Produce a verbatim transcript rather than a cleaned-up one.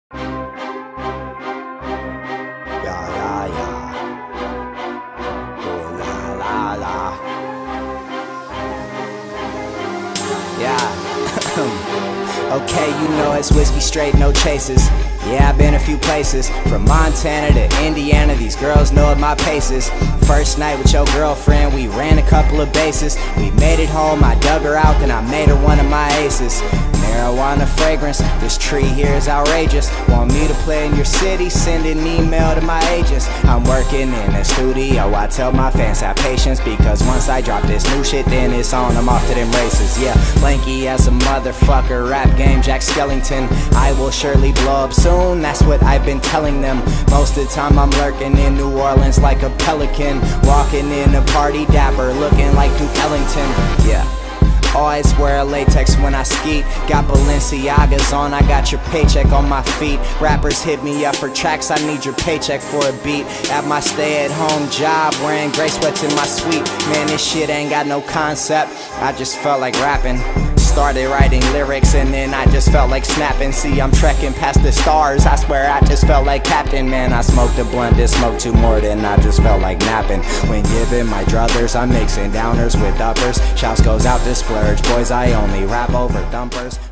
Yeah, yeah, yeah. Oh, la, la, la. Yeah. Okay, you know it's whiskey straight, no chases. Yeah, I've been a few places, from Montana to Indiana, these girls know what my pace is. First night with your girlfriend, we ran a couple of bases. We made it home, I dug her out, then I made her one of my aces. Marijuana fragrance, this tree here is outrageous. Want me to play in your city? Send an email to my agents. I'm working in the studio, I tell my fans have patience, because once I drop this new shit, then it's on, I'm off to them races. Yeah, lanky as a motherfucker, rap game Jack Skellington. I will surely blow up soon, that's what I've been telling them. Most of the time I'm lurking in New Orleans like a pelican, walking in a party dapper, looking like Duke Ellington. Yeah, always wear latex when I skeet. Got Balenciagas on, I got your paycheck on my feet. Rappers hit me up for tracks, I need your paycheck for a beat. At my stay-at-home job, wearing gray sweats in my suite. Man, this shit ain't got no concept, I just felt like rapping. Started writing lyrics and then I just felt like snapping. See, I'm trekking past the stars, I swear I just felt like Captain. Man, I smoked a blunt, did smoke two more, then I just felt like napping. When giving my druthers, I'm mixing downers with uppers. Shouts goes out to splurge, boys, I only rap over dumpers.